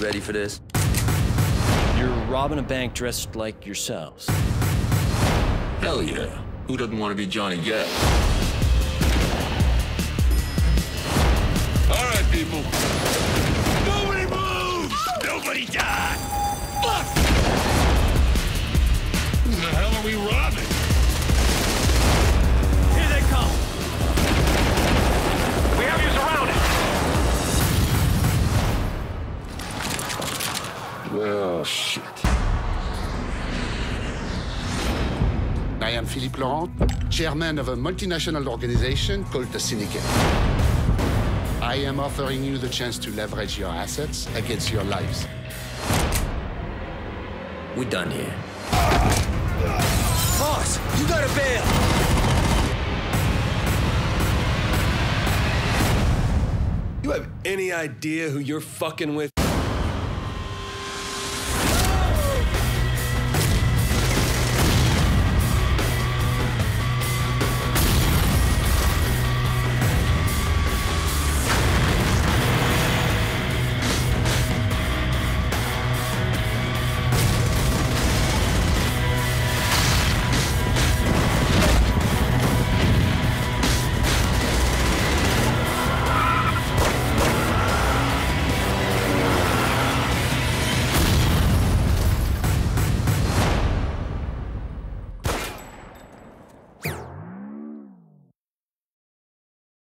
ready for this? You're robbing a bank dressed like yourselves. Hell yeah. Who doesn't want to be Johnny Gat? All right, people. Nobody moves! Nobody dies! Fuck! Who the hell are we robbing? Here they come! We have you surrounded! Oh, shit. I am Philippe Laurent, chairman of a multinational organization called the Syndicate. I am offering you the chance to leverage your assets against your lives. We done here. Boss, you gotta bail! You have any idea who you're fucking with?